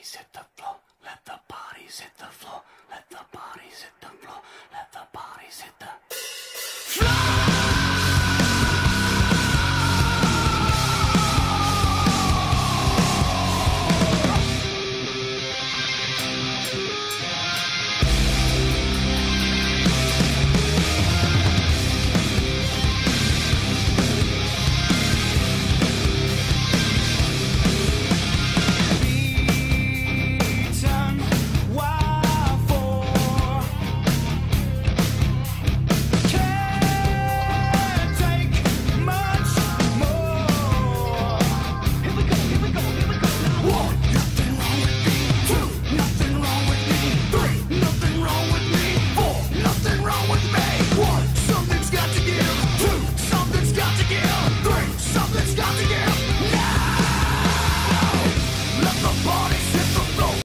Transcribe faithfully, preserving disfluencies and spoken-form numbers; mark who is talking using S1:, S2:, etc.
S1: bodies hit the floor. Let the bodies hit the floor. Let the bodies hit the floor. Let the bodies hit the